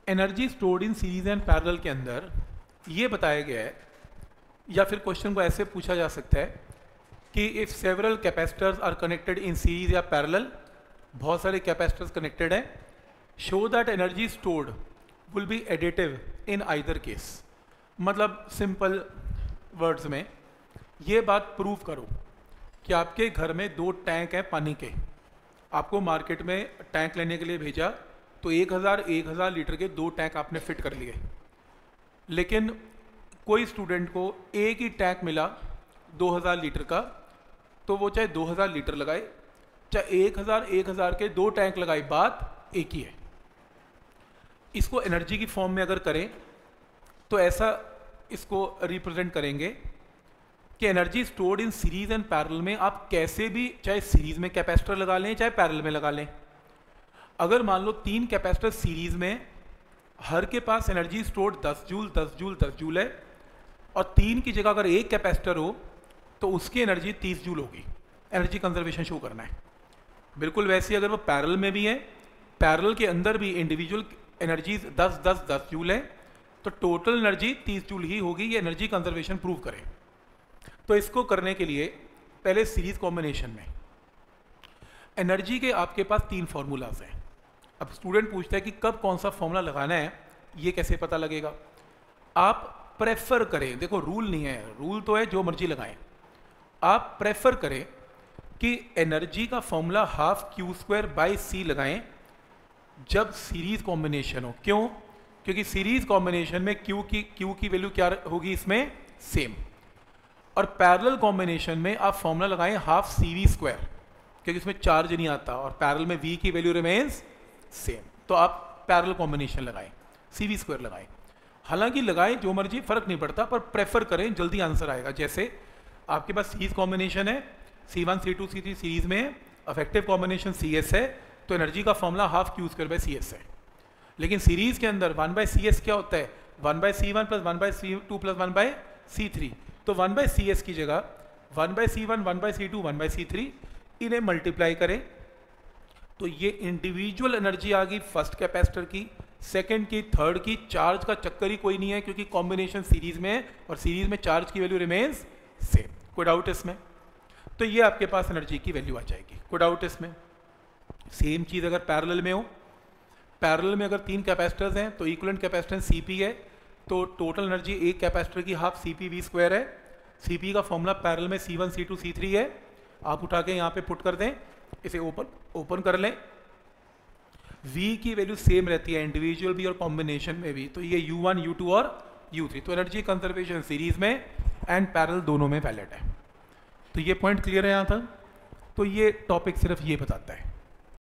Energy stored in series and parallel के अंदर ये बताया गया है, या फिर क्वेश्चन को ऐसे पूछा जा सकता है कि if several capacitors are connected in series या पैरेलल, बहुत सारे कैपेसिटर्स कनेक्टेड हैं, show that energy stored will be additive in either case. मतलब सिंपल वर्ड्स में ये बात प्रूव करो कि आपके घर में 2 टैंक हैं पानी के, आपको मार्केट में टैंक लेने के लिए भेजा तो 1000 लीटर के 2 टैंक आपने फिट कर लिए, लेकिन कोई स्टूडेंट को एक ही टैंक मिला 2000 लीटर का, तो वो चाहे 2000 लीटर लगाए चाहे 1000 के 2 टैंक लगाए, बात एक ही है। इसको एनर्जी की फॉर्म में अगर करें तो ऐसा इसको रिप्रेजेंट करेंगे कि energy stored in series and parallel में आप कैसे भी, चाहे सीरीज में कैपेसिटर लगा लें चाहे पैरेलल में लगा लें, अगर मान लो 3 कैपेसिटर सीरीज में, हर के पास energy stored 10 joule 10 joule 10 joule है, और 3 की जगह अगर एक कैपेसिटर हो तो उसकी एनर्जी 30 जूल होगी। एनर्जी कंजर्वेशन शो करना है। बिल्कुल वैसे अगर वो पैरेलल में भी है, पैरेलल के अंदर भी इंडिविजुअल एनर्जीज 10 10 10 जूल है, तो टोटल एनर्जी 30 जूल ही होगी। ये एनर्जी कंजर्वेशन प्रूव करें। तो इसको करने के लिए पहले सीरीज कॉम्बिनेशन में एनर्जी के आपके पास 3 फॉर्मूलाज हैं। अब स्टूडेंट पूछता है कि कब कौन सा फॉर्मूला लगाना है, ये कैसे पता लगेगा? आप प्रेफर करें, देखो रूल नहीं है, रूल तो है जो मर्जी लगाएं, आप प्रेफर करें कि एनर्जी का फॉर्मूला ½ Q²/C लगाएं जब सीरीज कॉम्बिनेशन हो। क्यों? क्योंकि सीरीज कॉम्बिनेशन में Q की वैल्यू क्या होगी इसमें? सेम। और पैरेलल कॉम्बिनेशन में आप फॉर्मूला लगाएं ½ CV², क्योंकि इसमें चार्ज नहीं आता और पैरेलल में V की वैल्यू रिमेन्स सेम। तो आप पैरेलल कॉम्बिनेशन लगाएं, CV² लगाएं। हालांकि लगाएं जो मर्जी, फर्क नहीं पड़ता, पर प्रेफर करें, जल्दी आंसर आएगा। जैसे आपके पास सीरीज कॉम्बिनेशन है, C1 C2 C3 सीरीज में है, अफेक्टिव कॉम्बिनेशन CS है, तो एनर्जी का फॉर्मूला ½ Q²/CS है। लेकिन सीरीज के अंदर 1/CS क्या होता है? 1/C1 + 1/C2 + 1/C3। तो 1/CS की जगह 1/C1 1/C2 1/C3 इन्हें मल्टीप्लाई करें तो ये इंडिविजुअल एनर्जी आ गई फर्स्ट कैपेसिटर की, सेकंड की, थर्ड की। चार्ज का चक्कर ही कोई नहीं है क्योंकि कॉम्बिनेशन सीरीज में है और सीरीज में चार्ज की वैल्यू रिमेन्स सेम। कोई डाउट इसमें? तो ये आपके पास एनर्जी की वैल्यू आ जाएगी। कोई डाउट इसमें? सेम चीज़ अगर पैरेलल में हो, पैरेलल में अगर 3 कैपेसिटर्स हैं तो इक्विवेलेंट कैपेसिटेंस CP है, तो टोटल एनर्जी एक कैपेसिटर की ½ CPV² है। CP का फॉर्मूला पैरेलल में C1 C2 C3 है। आप उठा के यहाँ पे पुट कर दें, इसे ओपन कर लें। V की वैल्यू सेम रहती है इंडिविजुअल भी और कॉम्बिनेशन में भी, तो ये U1 U2 और U3। तो एनर्जी कंजर्वेशन सीरीज में एंड पैरेलल दोनों में वैलिड है। तो ये पॉइंट क्लियर है यहाँ तक। तो ये टॉपिक सिर्फ ये बताता है।